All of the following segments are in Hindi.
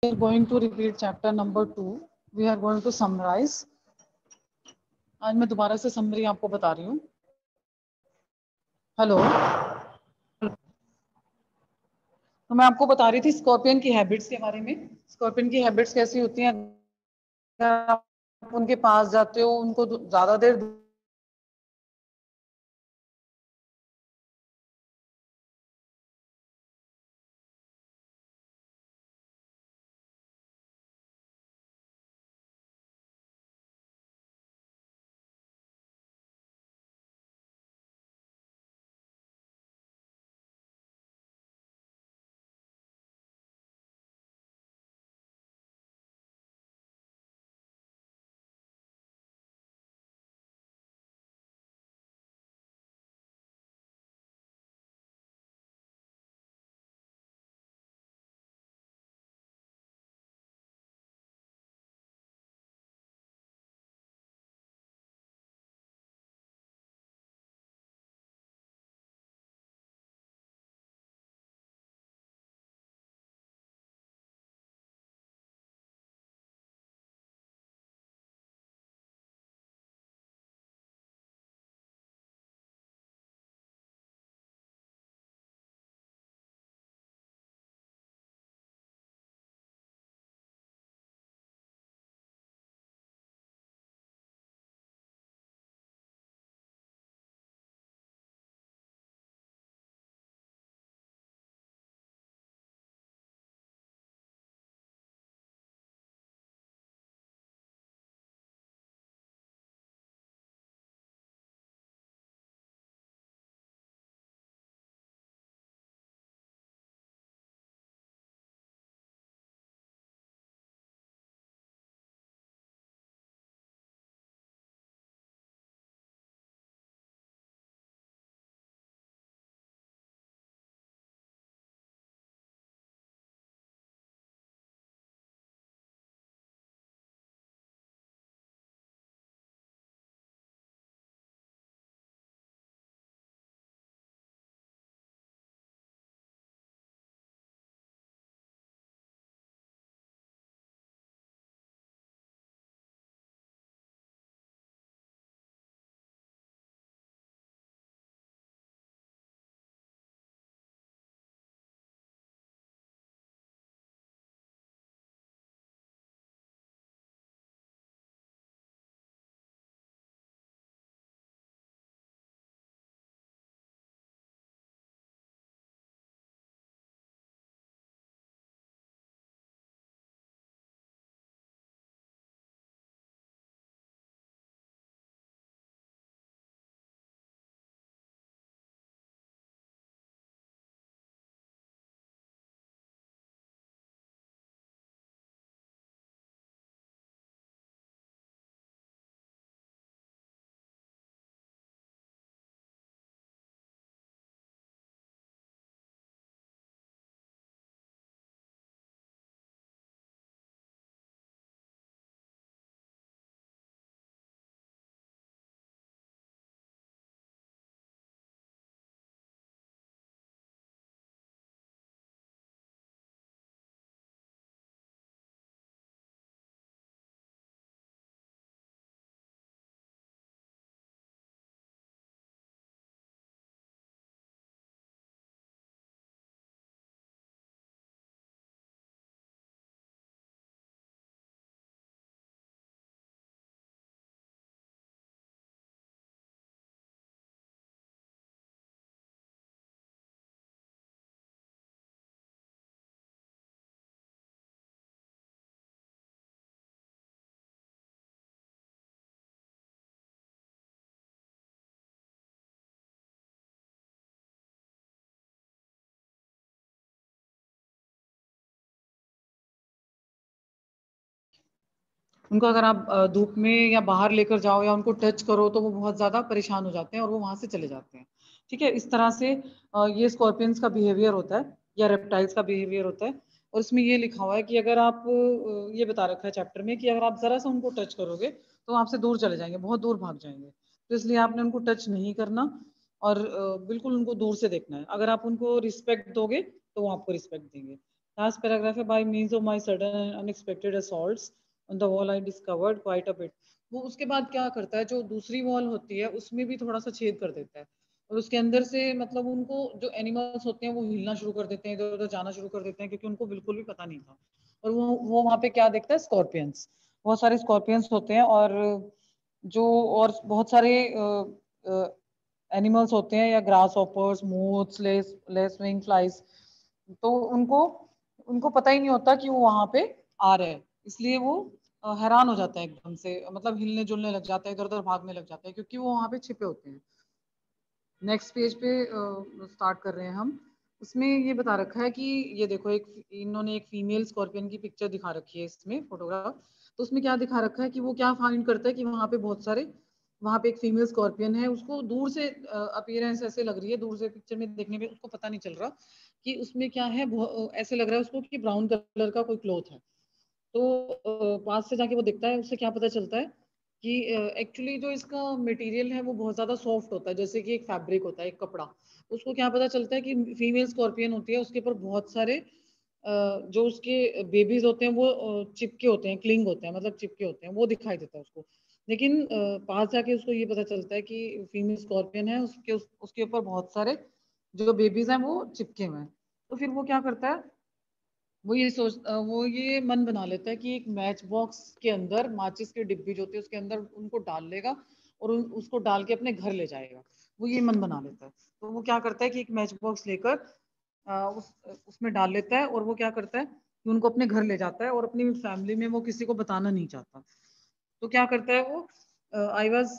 are going to repeat chapter number 2. We are going to summarize. आज मैं दोबारा से समरी आपको बता रही हूँ. हेलो, तो मैं आपको बता रही थी स्कॉर्पियन की हैबिट्स के बारे में. स्कॉर्पियन की हैबिट्स कैसी होती हैं? अगर आप उनके पास जाते हो, उनको ज्यादा देर उनको अगर आप धूप में या बाहर लेकर जाओ या उनको टच करो तो वो बहुत ज्यादा परेशान हो जाते हैं और वो वहां से चले जाते हैं. ठीक है, इस तरह से ये स्कॉर्पियंस का बिहेवियर होता है या रेप्टाइल्स का बिहेवियर होता है. और इसमें ये लिखा हुआ है कि अगर आप ये बता रखा है चैप्टर में कि अगर आप जरा सा उनको टच करोगे तो वो आपसे दूर चले जाएंगे, बहुत दूर भाग जाएंगे. तो इसलिए आपने उनको टच नहीं करना और बिल्कुल उनको दूर से देखना है. अगर आप उनको रिस्पेक्ट दोगे तो वो आपको रिस्पेक्ट देंगे. लास्ट पैराग्राफ है, by means of my sudden and unexpected assaults on the wall I discovered quite a bit. वो उसके बाद क्या करता है, जो दूसरी वॉल होती है उसमें भी थोड़ा सा छेद कर देता है, और उसके अंदर से मतलब उनको जो एनिमल्स होते हैं वो हिलना शुरू कर देते हैं, इधर उधर जाना शुरू कर देते हैं, क्योंकि उनको बिल्कुल भी पता नहीं था। और वो वहां पे क्या देखता है, स्कॉर्पियंस, बहुत सारे स्कॉर्पियंस होते हैं, और जो और बहुत सारे एनिमल्स होते हैं, या grasshoppers, moths, lacewing flies. तो उनको उनको पता ही नहीं होता कि वो वहां पे आ रहे हैं, इसलिए वो हैरान हो जाता है एकदम से, मतलब हिलने जुलने लग जाता है, इधर उधर भागने लग जाता है, क्योंकि वो वहां पे छिपे होते हैं। नेक्स्ट पेज पे स्टार्ट कर रहे हैं हम। उसमें ये बता रखा है कि ये देखो, एक इन्होंने एक फीमेल स्कॉर्पियन की पिक्चर दिखा रखी है इसमें, फोटोग्राफ। तो उसमें क्या दिखा रखा है कि वो क्या फाइंड करता है कि वहां पे बहुत सारे, वहां पे एक फीमेल स्कॉर्पियन है, उसको दूर से अपीयरेंस ऐसे लग रही है, दूर से पिक्चर में देखने में उसको पता नहीं चल रहा कि उसमें क्या है, ऐसे लग रहा है उसको कि ब्राउन कलर का कोई क्लॉथ है। तो पास से जाके वो दिखता है, उससे क्या पता चलता है कि एक्चुअली जो इसका मटेरियल है वो बहुत ज्यादा सॉफ्ट होता है, जैसे कि एक फैब्रिक होता है, एक कपड़ा। उसको क्या पता चलता है कि फीमेल स्कॉर्पियन होती है, उसके ऊपर बहुत सारे जो उसके बेबीज होते हैं वो चिपके होते हैं, क्लिंग होते हैं, मतलब चिपके होते हैं, वो दिखाई देता है उसको। लेकिन पास जाके उसको ये पता चलता है कि फीमेल स्कॉर्पियन है, उसके ऊपर बहुत सारे जो बेबीज हैं वो चिपके हुए हैं। तो फिर वो क्या करता है, वो ये मन बना लेता है कि एक मैच बॉक्स के अंदर माचिस की डिब्बी जो होती है उसके अंदर उनको डाल लेगा, और उसको डाल के अपने घर ले जाएगा। वो ये मन बना लेता है। तो वो क्या करता है कि एक मैच बॉक्स लेकर उसमें डाल लेता है, और वो क्या करता है कि उनको अपने घर ले जाता है, और अपनी फैमिली में वो किसी को बताना नहीं चाहता। तो क्या करता है वो, I was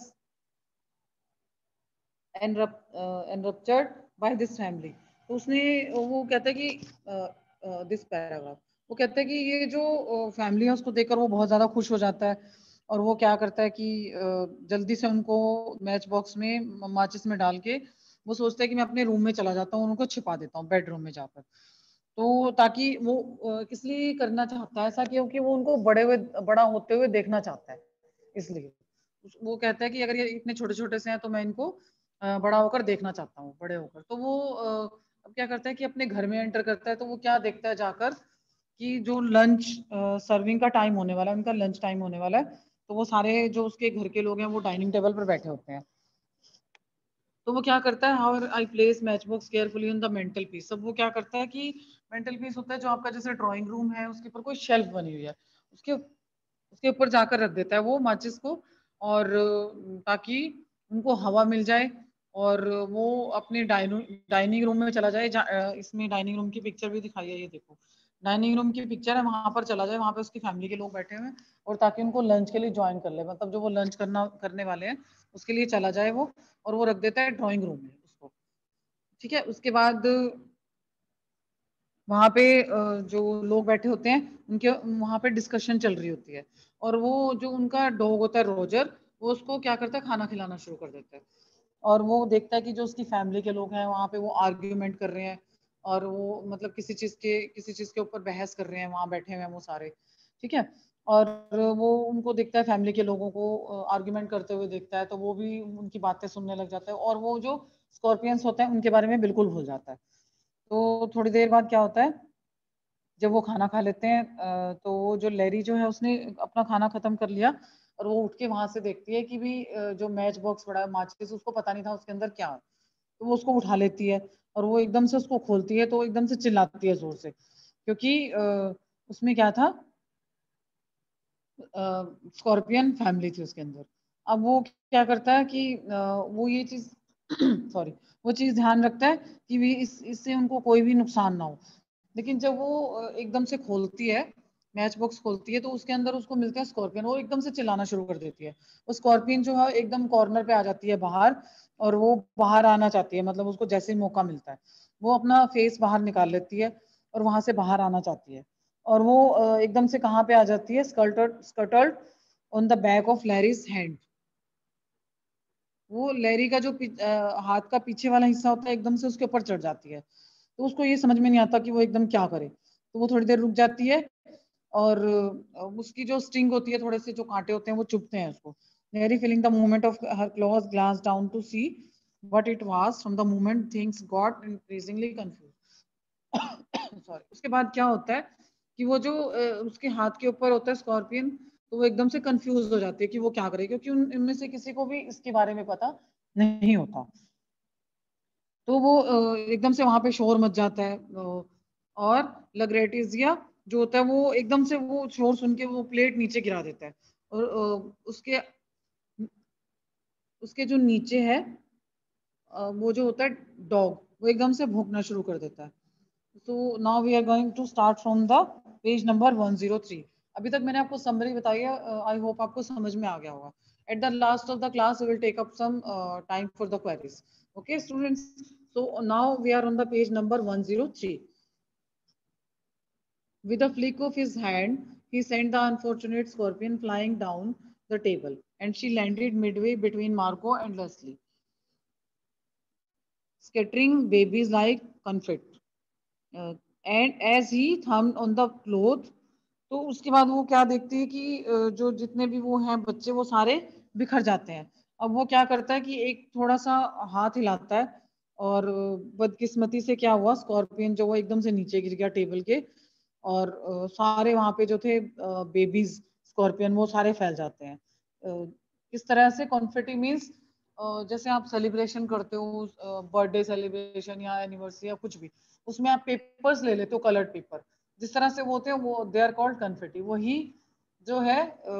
enraptured by this family. तो उसने, वो कहता है कि दिस पैराग्राफ, वो कहता है कि ये जो फैमिली है उसको देखकर वो बहुत ज्यादा खुश हो जाता है, और वो क्या करता है कि जल्दी से उनको मैच बॉक्स में माचिस में डाल के वो सोचता है कि मैं अपने रूम में चला जाता हूँ, उनको छिपा देता हूँ बेडरूम में जाकर। तो ताकि वो इसलिए करना चाहता है ऐसा, क्योंकि वो उनको बड़ा होते हुए देखना चाहता है, इसलिए वो कहता है कि अगर ये इतने छोटे छोटे से हैं तो मैं इनको बड़ा होकर देखना चाहता हूँ, बड़े होकर। तो वो अब क्या करता है कि अपने घर में एंटर करता है, तो वो क्या देखता है जाकर कि जो लंच सर्विंग का टाइम होने वाला है, उनका लंच टाइम होने वाला है, तो वो सारे जो उसके घर के लोग हैं वो डाइनिंग टेबल पर बैठे होते हैं। तो वो क्या करता है, how I place matchbox carefully on the mantelpiece. अब वो क्या करता है कि मेंटल पीस होता है जो आपका जैसे ड्राइंग रूम है, उसके ऊपर कोई शेल्फ बनी हुई है, उसके उसके ऊपर जाकर रख देता है वो माचिस को, और ताकि उनको हवा मिल जाए, और वो अपने डाइनिंग रूम में चला जाए। इसमें डाइनिंग रूम की पिक्चर भी दिखाई है, ये देखो, डाइनिंग रूम की पिक्चर है, वहां पर चला जाए, वहां पे उसकी फैमिली के लोग बैठे हुए हैं, और ताकि उनको लंच के लिए ज्वाइन कर ले, मतलब जो वो लंच करने वाले हैं उसके लिए चला जाए वो, और वो रख देता है ड्राइंग रूम में उसको। ठीक है, उसके बाद वहां पे जो लोग बैठे होते हैं उनके वहां पे डिस्कशन चल रही होती है, और वो जो उनका डॉग होता है रोजर, वो उसको क्या करता है, खाना खिलाना शुरू कर देता है। और वो देखता है कि जो उसकी फैमिली के लोग हैं वहां पे वो आर्ग्यूमेंट कर रहे हैं, और वो मतलब किसी चीज के ऊपर बहस कर रहे हैं, वहां बैठे हुए हैं वो सारे। ठीक है, और वो उनको देखता है, फैमिली के लोगों को आर्ग्यूमेंट करते हुए देखता है, तो वो भी उनकी बातें सुनने लग जाता है, और वो जो स्कॉर्पियंस होते हैं उनके बारे में बिल्कुल भूल जाता है। तो थोड़ी देर बाद क्या होता है, जब वो खाना खा लेते हैं, तो वो जो लेरी जो है उसने अपना खाना खत्म कर लिया, और वो उठ के वहां से देखती है कि भी जो मैच बॉक्स पड़ा है माचिस, उसको पता नहीं था उसके अंदर क्या है। तो वो उसको उठा लेती है, और वो एकदम से उसको खोलती है, तो वो एकदम से चिल्लाती है जोर से, क्योंकि उसमें क्या था, स्कॉर्पियन फैमिली थी उसके अंदर। अब वो क्या करता है कि वो ये चीज सॉरी, वो चीज ध्यान रखता है कि भी इससे उनको कोई भी नुकसान ना हो। लेकिन जब वो एकदम से खोलती है, मैच बॉक्स खोलती है, तो उसके अंदर उसको मिलता है स्कॉर्पियन, वो एकदम से चिल्लाना शुरू कर देती है। वो स्कॉर्पियन जो है एकदम कॉर्नर पे आ जाती है बाहर, और वो बाहर आना चाहती है, मतलब उसको जैसे ही मौका मिलता है वो अपना फेस बाहर निकाल लेती है, और वहां से बाहर आना चाहती है। और वो एकदम से कहाँ पे आ जाती है, scuttled on the back of Larry's hand. वो लैरी का जो हाथ का पीछे वाला हिस्सा होता है एकदम से उसके ऊपर चढ़ जाती है। तो उसको ये समझ में नहीं आता कि वो एकदम क्या करे, तो वो थोड़ी देर रुक जाती है, और उसकी जो स्टिंग होती है, थोड़े से जो कांटे होते हैं वो चुभते हैं उसको। Larry feeling the movement of her claws glance down to see what it was. From the moment things got increasingly confused. Sorry. उसके बाद क्या होता है कि वो जो उसके हाथ के ऊपर होता है स्कॉर्पियन, तो वो एकदम से कंफ्यूज हो जाती है कि वो क्या करे, क्योंकि इनमें से किसी को भी इसके बारे में पता नहीं होता। तो वो एकदम से वहां पे शोर मच जाता है, और लग्रेटिजिया जो होता है वो एकदम से वो शोर सुन के वो प्लेट नीचे गिरा देता है, और उसके उसके जो नीचे है वो जो होता है डॉग, वो एकदम से भौंकना शुरू कर देता है। So now we are going to start from the page number 103। अभी तक मैंने आपको समरी बताई है, आई होप आपको समझ में आ गया होगा। At the last of the class we will take up some time for the queries. Okay students, so now we are on the page number 103. With a flick of his hand, he sent the unfortunate scorpion flying down the table, and she landed midway between Margot and Leslie, scattering babies like confetti. And as he thumbed on the cloth, तो उसके बाद वो क्या देखती है कि जो जितने भी वो हैं बच्चे वो सारे बिखर जाते हैं। अब वो क्या करता है कि एक थोड़ा सा हाथ हिलाता है, और बदकिस्मती से क्या हुआ, स्कॉर्पियन जो वो एकदम से नीचे गिर गया टेबल के, और सारे वहां पे जो थे बेबीज स्कॉर्पियन वो सारे फैल जाते हैं। किस तरह से कॉन्फेटी मीन्स, जैसे आप सेलिब्रेशन करते हो, बर्थडे सेलिब्रेशन या एनिवर्सरी या कुछ भी, उसमें आप पेपर्स ले लेते हो, कलर्ड पेपर, जिस तरह से वो होते हैं वो दे आर कॉल्ड कन्फेटी। वही जो है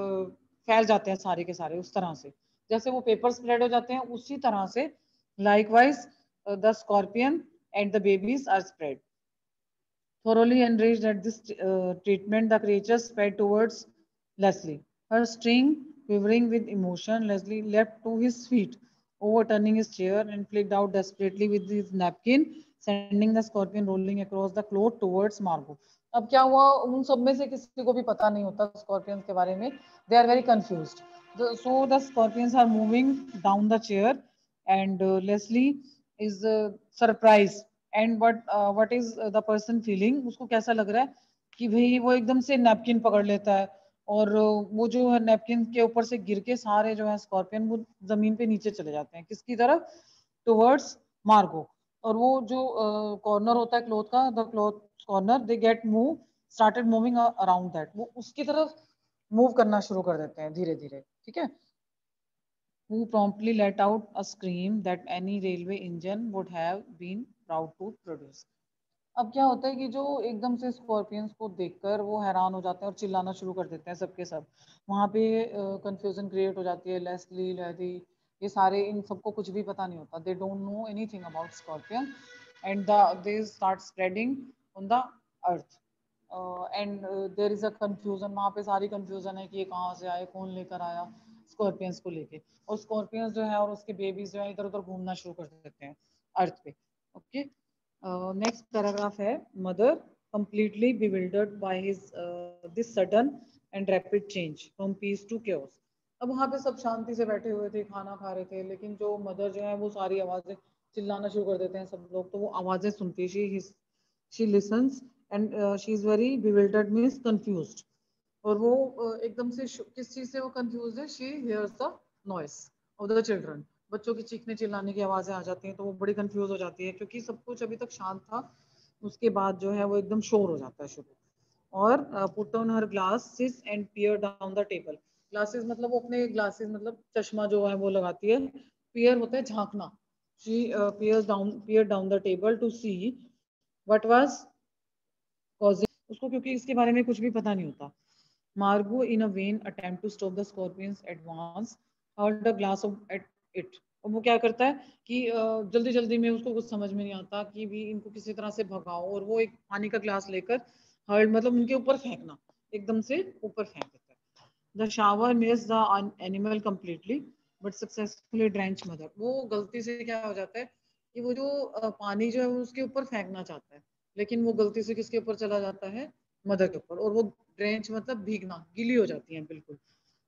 फैल जाते हैं सारे के सारे उस तरह से, जैसे वो पेपर स्प्रेड हो जाते हैं उसी तरह से likewise the scorpion and the babies are spread. Thoroughly enraged at this treatment, the creature sped towards Leslie. Her string quivering with emotion, Leslie leapt to his feet, overturning his chair, and flicked out desperately with his napkin, sending the scorpion rolling across the floor towards Margot. अब क्या हुआ, उन सब में से किसी को भी पता नहीं होता स्कॉर्पियंस के बारे में, they are very confused. So the scorpions are moving down the chair, and Leslie is surprised, and what is the person feeling, उसको कैसा लग रहा है कि भाई वो एकदम से नैपकिन पकड़ लेता है, और वो जो है नैपकिन के ऊपर से गिर के सारे जो है स्कॉर्पियन वो जमीन पे नीचे चले जाते हैं, किसकी तरफ, टुवर्ड्स मार्गो। और वो जो कॉर्नर होता है क्लोथ का, the cloth corner, they get move started moving around that, वो उसकी तरफ मूव करना शुरू कर देते हैं धीरे धीरे, ठीक है। who promptly let out a scream that any railway engine would have been proud to produce. अब क्या होता है कि जो एकदम से स्कॉर्पियंस को देखकर वो हैरान हो जाते हैं और चिल्लाना शुरू कर देते हैं सबके सब। वहां पे कंफ्यूजन क्रिएट हो जाती है, लेस्ली, लेडी, ये सारे, इन सबको कुछ भी पता नहीं होता, they don't know anything about scorpion, and they start spreading on the earth, and there is a confusion, वहां पे सारी कंफ्यूजन है कि ये कहाँ से आए, कौन लेकर आया स्कॉर्पियंस को लेके, और स्कॉर्पियंस जो है और उसके बेबीज जो है इधर उधर घूमना शुरू कर देते हैं अर्थ पे। ओके, नेक्स्ट पैराग्राफ है, mother completely bewildered by his this sudden and rapid change from peace to chaos. अब वहां पे सब शांति से बैठे हुए थे, खाना खा रहे थे, लेकिन जो मदर जो है वो सारी आवाजें चिल्लाना शुरू कर देते हैं सब लोग, तो वो आवाजें सुनती है, she listens and she is very bewildered means confused, और वो एकदम से किस चीज से वो कंफ्यूज है, she hears the noise of the children, बच्चों की चीखने चिल्लाने की आवाजें आ जाती हैं, तो वो बड़ी कंफ्यूज हो जाती है क्योंकि सब कुछ अभी तक शांत था, उसके बाद जो है वो एकदम शोर हो जाता है शुरू। और put on her glasses and peer down the table. Glasses मतलब वो अपने ग्लासेस मतलब चश्मा जो है वो लगाती है, पियर होता है झांकना, she peer down the table to see what was causing, उसको क्योंकि इसके बारे में कुछ भी पता नहीं होता। Margot, in a vain attempt to stop the scorpion's advance, hurled a glass of at it. और वो क्या करता है कि जल्दी जल्दी में, उसको कुछ समझ में नहीं आता कि भी इनको किसी तरह से भगाओ, और वो एक पानी का ग्लास लेकर हर्ल मतलब उनके ऊपर फेंकना, एकदम से ऊपर फेंक देता है। The shower miss the animal completely but successfully drench mother. वो गलती से क्या हो जाता है कि वो जो पानी जो है वो उसके ऊपर फेंकना चाहता है, लेकिन वो गलती से किसके ऊपर चला जाता है, मदर के ऊपर, और वो ड्रेंच मतलब भीगना, गीली हो जाती है बिल्कुल,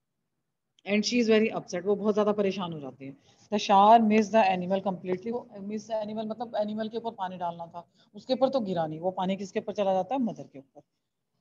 and she is very upset, वो बहुत ज्यादा परेशान हो जाती है। The shower miss the animal completely, वो मिस एनिमल मतलब एनिमल के ऊपर पानी डालना था, उसके ऊपर तो गिरा नहीं, वो पानी किसके ऊपर चला जाता है, मदर के ऊपर।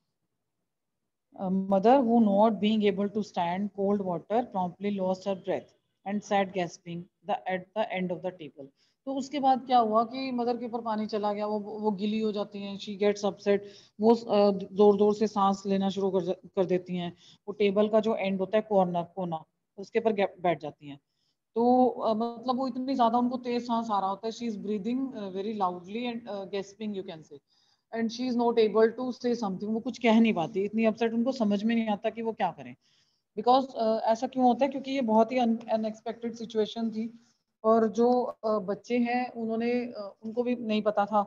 Mother, who not being able to stand cold water, promptly lost her breath and sat gasping at the end of the table. तो उसके बाद क्या हुआ कि मदर के ऊपर पानी चला गया, वो गिली हो जाती हैं, शी गेट्स अपसेट, वो जोर जोर से सांस लेना शुरू कर देती हैं। वो टेबल का जो एंड होता है, कॉर्नर कोना, उसके ऊपर बैठ जाती हैं। तो मतलब वो इतनी ज्यादा उनको तेज सांस आ रहा होता है, she is breathing very loudly and gasping you can say, and she is not able to say something, वो कुछ कह नहीं पाती, इतनी अपसेट, उनको समझ में नहीं आता कि वो क्या करें। बिकॉज ऐसा क्यों होता है, क्योंकि ये बहुत ही अनएक्सपेक्टेड सिचुएशन थी, और जो बच्चे हैं उन्होंने उनको भी नहीं पता था,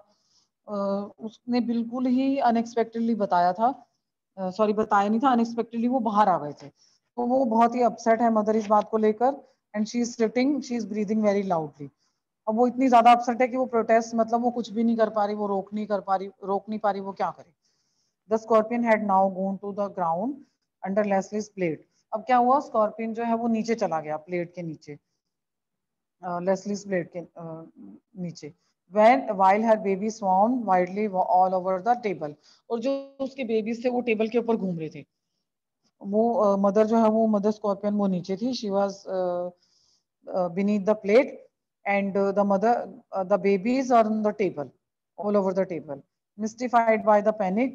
उसने बिल्कुल ही अनएक्सपेक्टेडली बताया था, सॉरी बताया नहीं था, अनएक्सपेक्टेडली वो बाहर आ गए थे, तो वो बहुत ही अपसेट है मदर इस बात को लेकर, and she is sitting, she is breathing very loudly. अब वो इतनी ज्यादा अपसेट है कि वो प्रोटेस्ट, मतलब वो कुछ भी नहीं कर पा रही, वो रोक नहीं पा रही, वो क्या करे। The scorpion had now gone to the ground under Leslie's plate. अब क्या हुआ, स्कॉर्पियन जो है वो नीचे चला गया, प्लेट के नीचे, लेस्लीज प्लेट के नीचे। when while her baby swarm widely all over the table, और जो उसके बेबीज थे वो टेबल के ऊपर घूम रहे थे। वो मदर जो है, वो मदर स्कॉर्पियन वो नीचे थी, she was beneath the plate, and the babies are on the table, all over the table. Mystified by the panic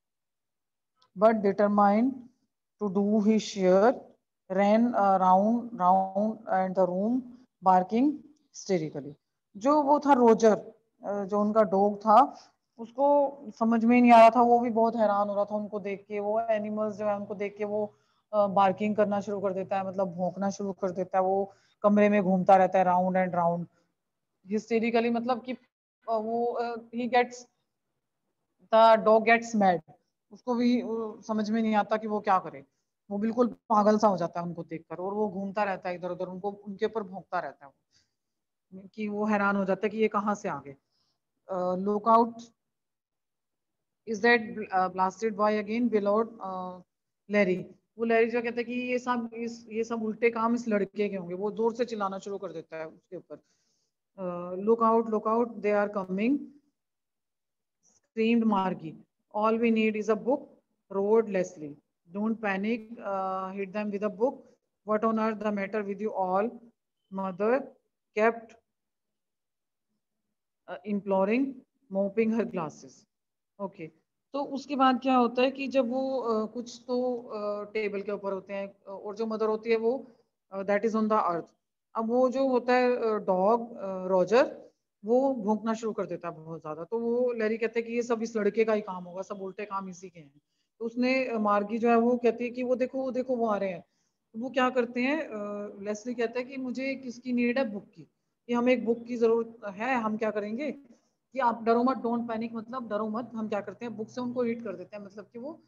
but determined to do his share, ran round and the room barking hysterically. जो वो था रोजर, जो उनका डॉग था, उसको समझ में ही नहीं आ रहा था, वो भी बहुत हैरान हो रहा था उनको देख के, वो एनिमल्स जो है उनको देख के वो बार्किंग करना शुरू कर देता है, मतलब भौंकना शुरू कर देता है, वो कमरे में घूमता रहता है राउंड एंड राउंड हिस्टेरिकली, मतलब कि वो ही gets, the dog gets mad, उसको भी समझ में नहीं आता कि वो क्या करे, वो बिल्कुल पागल सा हो जाता है उनको देखकर, और वो घूमता रहता है इधर उधर, उनको उनके ऊपर भौंकता रहता है, कि वो हैरान हो जाता है कि ये कहाँ से आ गए। Look out, is that blasted boy again bellowed Larry. वो लैरी जो कहता है कि ये सब उल्टे काम इस लड़के के होंगे, वो जोर से चिल्लाना शुरू कर देता है उसके ऊपर। Look out, they are coming, screamed Margie. All we need is a book, roared Leslie. Don't panic, hit them with a book. What on earth the matter with you all? Mother kept imploring, mopping her glasses. Okay. तो उसके बाद क्या होता है कि जब वो कुछ तो टेबल के ऊपर होते हैं, और जो मदर होती है वो that is on the earth. अब वो जो होता है डॉग रॉजर, वो भौंकना शुरू कर देता है बहुत ज्यादा, तो वो लैरी कहते हैं कि ये सब इस लड़के का ही काम होगा, सब उल्टे काम इसी के हैं। तो उसने मार्गी जो है वो कहती है कि वो देखो वो आ रहे हैं। तो वो क्या करते हैं, लेस्ली कहता है कि मुझे किसकी नीड है, बुक की, कि हमें एक बुक की जरूरत है, हम क्या करेंगे कि आप डरो मत, डोंट पैनिक, मतलब डरो मत, हम क्या करते हैं बुक से उनको रीड कर देते हैं, मतलब कि वो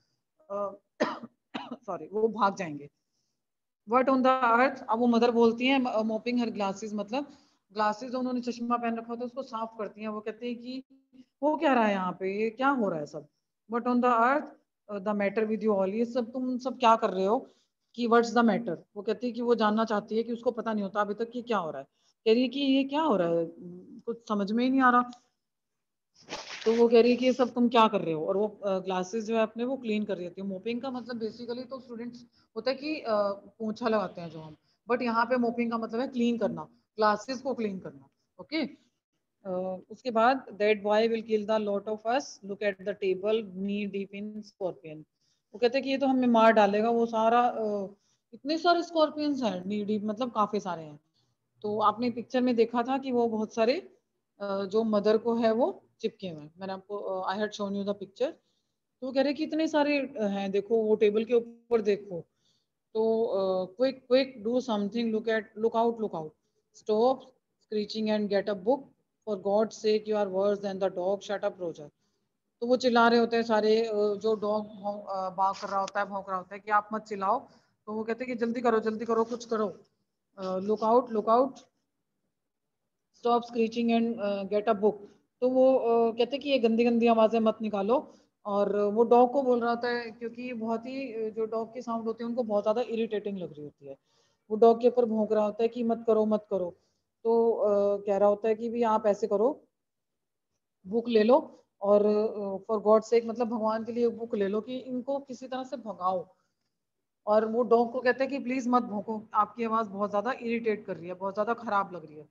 सॉरी वो भाग जाएंगे। व्हाट ऑन द अर्थ, अब वो मदर बोलती है, मोपिंग हर ग्लासेस, मतलब ग्लासेस जो उन्होंने चश्मा पहन रखा था उसको साफ करती हैं, वो कहते हैं कि वो क्या रहा है यहाँ पे, ये क्या हो रहा है सब। What on the earth the matter with you all, ये सब तुम सब क्या कर रहे हो, कि व्हाट्स द मैटर, वो कहती है कि वो जानना चाहती है, कि उसको पता नहीं होता अभी तक कि क्या हो रहा है, कह रही है कि ये क्या हो रहा है, कुछ समझ में ही नहीं आ रहा। तो वो कह रही है कि ये सब तुम क्या कर रहे हो, और वो ग्लासेस जो है अपने वो क्लीन कर रही होती है। मोपिंग का मतलब बेसिकली तो स्टूडेंट्स होता है कि पोछा लगाते हैं जो हम, बट यहाँ पे मोपिंग का मतलब है क्लीन करना, ग्लासेस को क्लीन करना। ओके। उसके बाद that boy will kill the lot of us, look at the table knee deep in scorpion. वो कहते हैं कि ये तो हमें मार डालेगा, वो सारा इतने सारे स्कॉर्पियंस हैं, नी डीप मतलब काफी सारे हैं। तो आपने पिक्चर में देखा था कि वो बहुत सारे जो मदर को है वो चिपके हुए हैं, मैंने आपको I had shown you the picture. तो वो कह रहे कि इतने सारे हैं, देखो वो टेबल के ऊपर देखो। तो quick quick do something, look out, stop screeching and get a book, for God sake you are worse than the dog, shut up Roger. तो वो चिल्ला रहे होते हैं सारे, जो डॉग बाग कर रहा होता है, भौंक रहा होता है कि आप मत चिल्लाओ। तो वो कहते हैं कि जल्दी करो कुछ करो, look out, stop screeching and get a book. तो वो कहते हैं कि ये गंदी गंदी आवाजें मत निकालो, और वो डॉग को बोल रहा होता है, क्योंकि बहुत ही जो डॉग के साउंड होते हैं उनको बहुत ज्यादा इरिटेटिंग लग रही होती है। वो डॉग के ऊपर भौंक रहा होता है कि मत करो मत करो। तो कह रहा होता है कि भी आप ऐसे करो, बुक ले लो, और फॉर गॉड सेक, मतलब भगवान के लिए बुक ले लो, कि इनको किसी तरह से भगाओ। और वो डॉग को कहते हैं कि प्लीज मत भौंको, आपकी आवाज बहुत ज्यादा इरिटेट कर रही है, बहुत ज्यादा खराब लग रही है,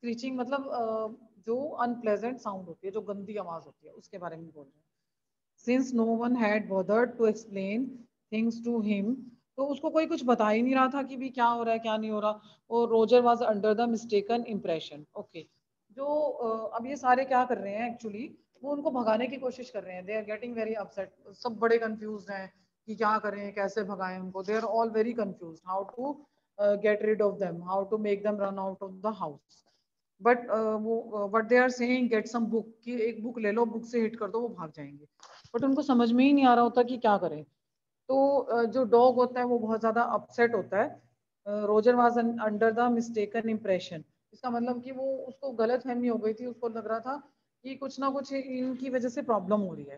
स्क्रीचिंग मतलब जो अनप्लेजेंट साउंड होती है, जो गंदी आवाज होती है, उसके बारे में बोल रहे हैं। Since no one had bothered to explain things to him, तो उसको कोई कुछ बता ही नहीं रहा था कि भी क्या हो रहा है क्या नहीं हो रहा। और Roger was under the mistaken impression. Okay, जो अब ये सारे क्या कर रहे हैं एक्चुअली, वो उनको भगाने की कोशिश कर रहे हैं। They are getting very upset, सब बड़े कंफ्यूज हैं कि क्या करें, कैसे भगाएं उनको। They are all very confuse how to get rid of them, how to make them run out of the house. But वो what they are saying, get some book, कि एक बुक ले लो, बुक से हिट कर दो, वो भाग जाएंगे। बट उनको समझ में ही नहीं आ रहा होता कि क्या करें। तो जो डॉग होता है वो बहुत ज्यादा अपसेट होता है। Roger was under the mistaken impression, इसका मतलब कि वो, उसको गलत फहमी हो गई थी, उसको लग रहा था कि कुछ ना कुछ इनकी वजह से प्रॉब्लम हो रही है।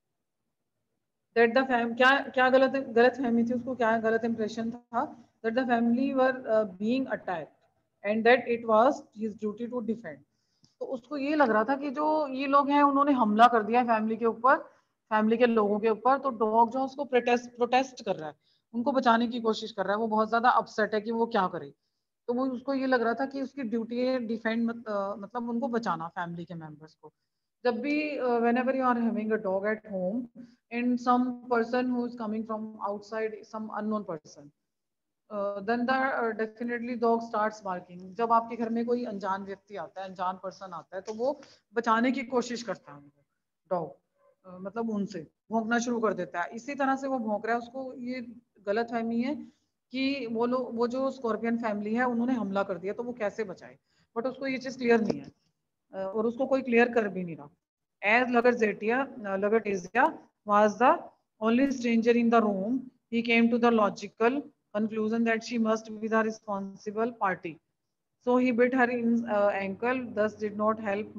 दैट द फैम क्या क्या गलत फहमी थी उसको, क्या गलत इंप्रेशन था, that the family were being attacked and that it was his duty to defend. तो उसको ये लग रहा था कि जो ये लोग हैं उन्होंने हमला कर दिया फैमिली के ऊपर, फैमिली के लोगों के ऊपर। तो डॉग जो है उसको प्रोटेस्ट कर रहा है, उनको बचाने की कोशिश कर रहा है। वो बहुत ज्यादा अपसेट है कि वो क्या करे। तो वो, उसको ये लग रहा था कि उसकी ड्यूटी है डिफेंड, मतलब उनको बचाना, फैमिली के मेंबर्स को। जब भी whenever you are having a dog at home and some person who is coming from outside, some unknown person, then the definitely dog starts barking। जब आपके घर में कोई अनजान व्यक्ति आता है, अनजान पर्सन आता है, तो वो बचाने की कोशिश करता है उनको, डॉग मतलब उनसे भौंकना शुरू कर देता है। इसी तरह से वो भौंक रहा है। उसको ये गलत फहमी है कि वो जो स्कॉर्पियन फैमिली है उन्होंने हमला कर दिया, तो वो कैसे बचाए। बट उसको ये चीज क्लियर नहीं है, और उसको कोई क्लियर कर भी नहीं रहा। As Lagartezia was the only stranger in the room, he came to the logical conclusion that she must be the responsible party. So he bit her in ankle, thus did not help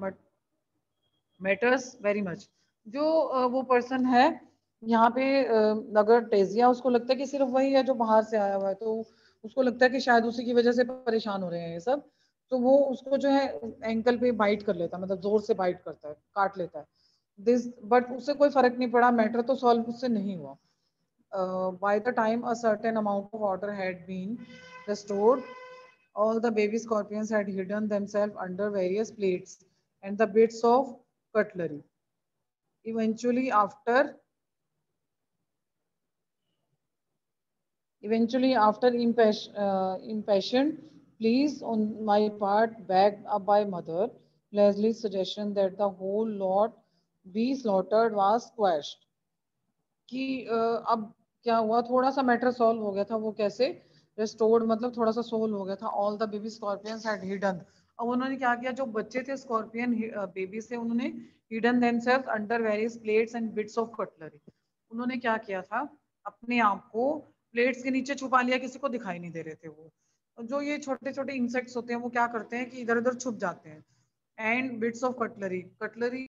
matters very much. जो वो पर्सन है यहाँ पे, अगर टेजिया, उसको लगता है कि सिर्फ वही है जो बाहर से आया हुआ है, तो उसको लगता है कि शायद उसी की वजह से परेशान हो रहे हैं ये सब। तो वो उसको जो है एंकल पे बाइट कर लेता है, मतलब जोर से बाइट करता है, काट लेता है। दिस, बट उससे कोई फर्क नहीं पड़ा, मैटर तो सॉल्व उससे नहीं हुआ। By the time a certain amount of order had been restored, all the baby scorpions had hidden themselves under various plates and the bits of cutlery. Eventually, after impassioned pleas on my part, backed up by Mother Leslie's suggestion that the whole lot be slaughtered, was squashed. कि अब क्या हुआ, थोड़ा सा मैटर सॉल्व हो गया था। वो कैसे रेस्टोर्ड, मतलब थोड़ा सा सोल्व हो गया था। All the baby scorpions had hidden, अब उन्होंने क्या किया, जो बच्चे थे स्कॉर्पियन बेबी से, उन्होंने hidden themselves under various plates and bits of cutlery. उन्होंने क्या किया था, अपने आप को प्लेट्स के नीचे छुपा लिया, किसी को दिखाई नहीं दे रहे थे वो। जो ये छोटे छोटे इंसेक्ट्स होते हैं वो क्या करते हैं कि इधर उधर छुप जाते हैं। And bits of cutlery, cutlery